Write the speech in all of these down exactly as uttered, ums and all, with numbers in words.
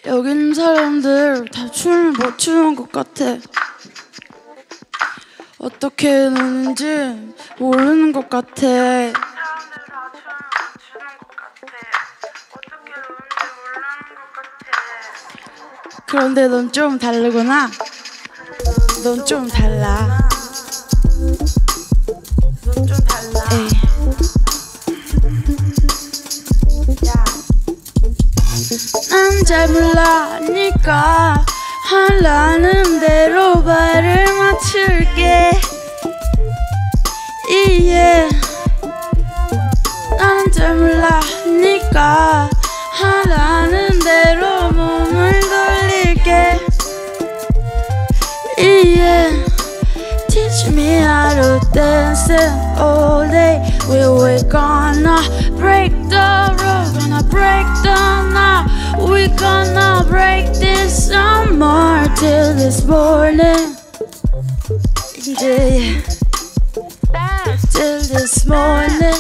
여기 있는 사람들 다 춤을 못 추는 것 같아. 어떻게 노는지 모르는 것 같아. 그런데 넌 좀 다르구나. 넌 좀 달라. 넌 좀 달라. 에이. 난 잘 몰라니까 하라는 대로 발을 맞출게. 이해. 난 잘 몰라니까 하라는 대로 몸을 돌릴게. Yeah, teach me how to dance all day. We we gonna break the rules, gonna break the law. We gonna break this some more till this morning. Yeah, till this morning.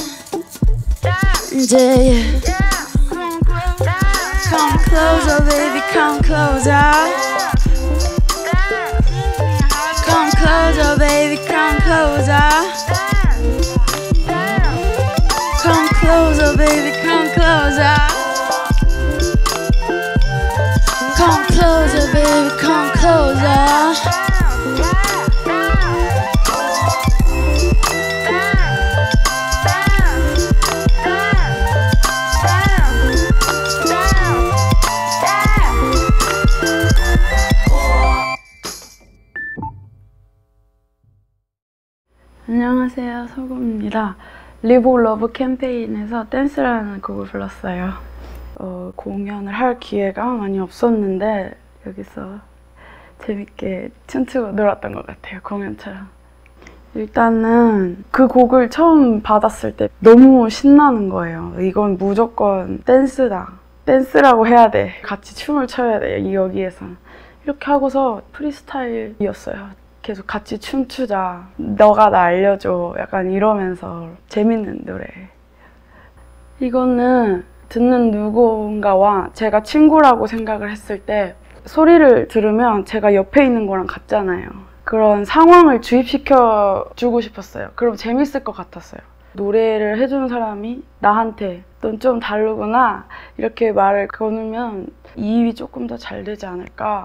Yeah, come closer, baby, come closer. Come closer, baby, come closer. Come closer, baby, come closer. Come closer, baby, come closer. 안녕하세요, 서구입니다. 리복 러브 캠페인에서 댄스라는 곡을 불렀어요. 어, 공연을 할 기회가 많이 없었는데 여기서 재밌게 춤추고 놀았던 것 같아요, 공연처럼. 일단은 그 곡을 처음 받았을 때 너무 신나는 거예요. 이건 무조건 댄스다. 댄스라고 해야 돼. 같이 춤을 춰야 돼, 여기에선. 이렇게 하고서 프리스타일이었어요. 계속 같이 춤추자, 너가 나 알려줘, 약간 이러면서 재밌는 노래. 이거는 듣는 누군가와 제가 친구라고 생각을 했을 때 소리를 들으면 제가 옆에 있는 거랑 같잖아요. 그런 상황을 주입시켜 주고 싶었어요. 그럼 재밌을 것 같았어요. 노래를 해주는 사람이 나한테 넌 좀 다르구나 이렇게 말을 거누면 이입이 조금 더 잘 되지 않을까.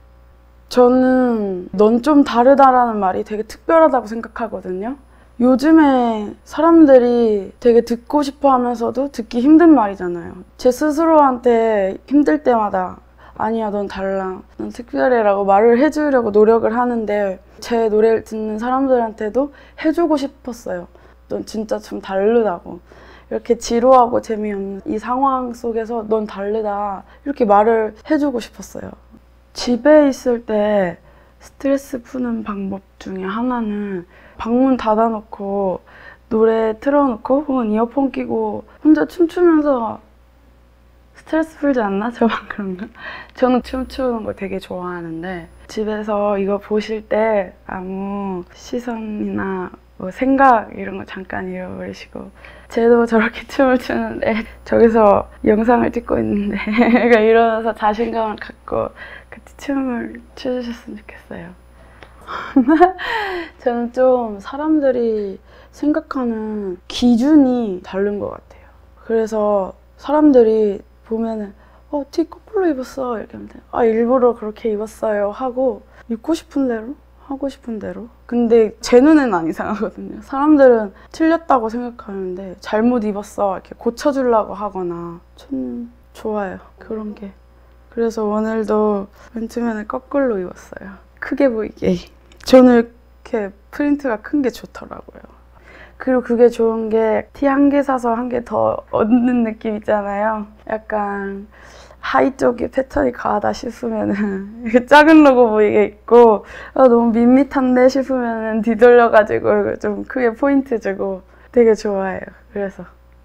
저는 넌 좀 다르다라는 말이 되게 특별하다고 생각하거든요. 요즘에 사람들이 되게 듣고 싶어 하면서도 듣기 힘든 말이잖아요. 제 스스로한테 힘들 때마다 아니야, 넌 달라, 넌 특별해 라고 말을 해주려고 노력을 하는데 제 노래를 듣는 사람들한테도 해주고 싶었어요. 넌 진짜 좀 다르다고. 이렇게 지루하고 재미없는 이 상황 속에서 넌 다르다 이렇게 말을 해주고 싶었어요. 집에 있을 때 스트레스 푸는 방법 중에 하나는 방문 닫아놓고 노래 틀어놓고 혹은 이어폰 끼고 혼자 춤추면서 스트레스 풀지 않나? 저만 그런가? 저는 춤추는 거 되게 좋아하는데 집에서 이거 보실 때 아무 시선이나 뭐 생각 이런 거 잠깐 잃어버리시고, 쟤도 저렇게 춤을 추는데 저기서 영상을 찍고 있는데 그러니까 이러면서 자신감을 갖고 같이 춤을 춰주셨으면 좋겠어요. 저는 좀 사람들이 생각하는 기준이 다른 것 같아요. 그래서 사람들이 보면은 어, 티 거꾸로 입었어 이렇게 하면 아, 일부러 그렇게 입었어요 하고 입고 싶은 대로 하고 싶은 대로. 근데 제 눈에는 안 이상하거든요. 사람들은 틀렸다고 생각하는데 잘못 입었어 이렇게 고쳐주려고 하거나. 저는 좋아요, 그런 게. 그래서 오늘도 맨투맨을 거꾸로 입었어요, 크게 보이게. 저는 이렇게 프린트가 큰 게 좋더라고요. 그리고 그게 좋은 게 티 한 개 사서 한 개 더 얻는 느낌 있잖아요. 약간 하의 쪽에 패턴이 과하다 싶으면은 이렇게 작은 로고 보이게 있고, 아, 너무 밋밋한데 싶으면은 뒤돌려가지고 좀 크게 포인트 주고 되게 좋아해요. 그래서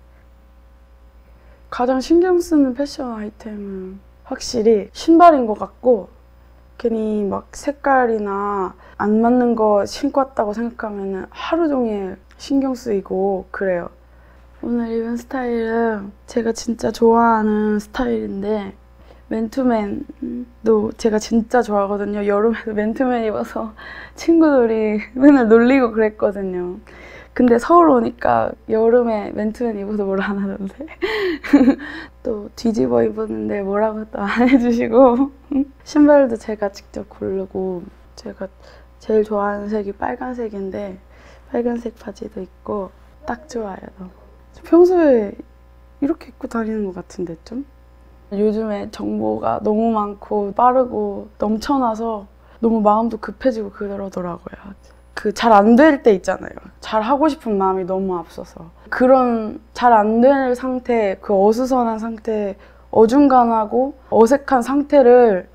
가장 신경 쓰는 패션 아이템은 확실히 신발인 것 같고, 괜히 막 색깔이나 안 맞는 거 신고 왔다고 생각하면 하루 종일 신경 쓰이고 그래요. 오늘 입은 스타일은 제가 진짜 좋아하는 스타일인데 맨투맨도 제가 진짜 좋아하거든요. 여름에도 맨투맨 입어서 친구들이 맨날 놀리고 그랬거든요. 근데 서울 오니까 여름에 맨투맨 입어도 뭘 안 하던데. 또 뒤집어 입었는데 뭐라고 또 안 해주시고. 신발도 제가 직접 고르고, 제가 제일 좋아하는 색이 빨간색인데 빨간색 바지도 있고 딱 좋아요. 너무. 평소에 이렇게 입고 다니는 것 같은데 좀? 요즘에 정보가 너무 많고 빠르고 넘쳐나서 너무 마음도 급해지고 그러더라고요. 그 잘 안 될 때 있잖아요. 잘 하고 싶은 마음이 너무 앞서서. 그런 잘 안 될 상태, 그 어수선한 상태, 어중간하고 어색한 상태를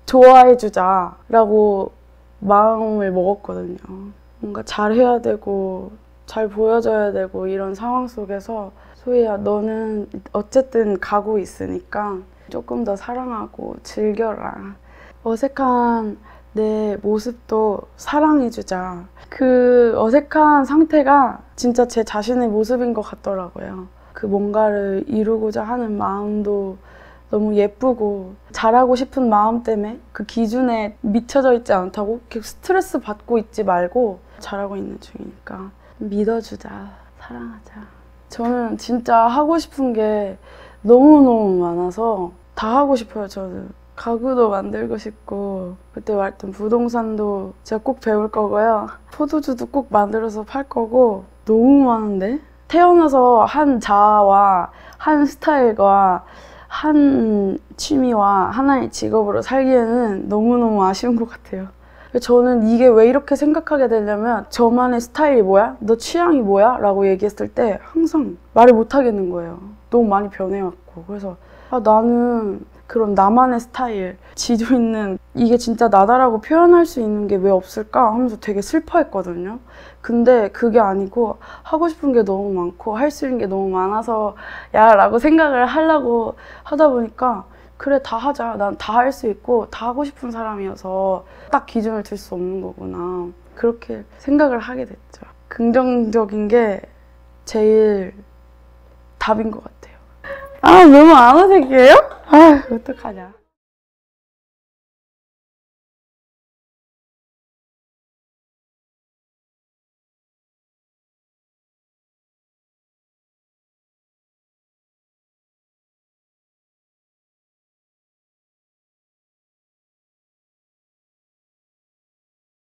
좋아해주자라고 마음을 먹었거든요. 뭔가 잘해야 되고 잘 보여줘야 되고 이런 상황 속에서 소희야, 너는 어쨌든 가고 있으니까 조금 더 사랑하고 즐겨라. 어색한 내 모습도 사랑해주자. 그 어색한 상태가 진짜 제 자신의 모습인 것 같더라고요. 그 뭔가를 이루고자 하는 마음도 너무 예쁘고 잘하고 싶은 마음 때문에 그 기준에 미쳐져 있지 않다고 계속 스트레스 받고 있지 말고 잘하고 있는 중이니까 믿어주자, 사랑하자. 저는 진짜 하고 싶은 게 너무너무 많아서 다 하고 싶어요. 저는 가구도 만들고 싶고 그때 말했던 부동산도 제가 꼭 배울 거고요. 포도주도 꼭 만들어서 팔 거고 너무 많은데? 태어나서 한 자아와 한 스타일과 한 취미와 하나의 직업으로 살기에는 너무너무 아쉬운 것 같아요. 저는 이게 왜 이렇게 생각하게 되냐면 저만의 스타일이 뭐야? 너 취향이 뭐야? 라고 얘기했을 때 항상 말을 못 하겠는 거예요. 너무 많이 변해왔고. 그래서 아, 나는 그런 나만의 스타일, 지조 있는 이게 진짜 나다라고 표현할 수 있는 게 왜 없을까 하면서 되게 슬퍼했거든요. 근데 그게 아니고 하고 싶은 게 너무 많고 할 수 있는 게 너무 많아서 야 라고 생각을 하려고 하다 보니까 그래 다 하자. 난 다 할 수 있고 다 하고 싶은 사람이어서 딱 기준을 둘 수 없는 거구나. 그렇게 생각을 하게 됐죠. 긍정적인 게 제일 답인 것 같아요. 아 너무 안 어색해요? 아 어떡하냐.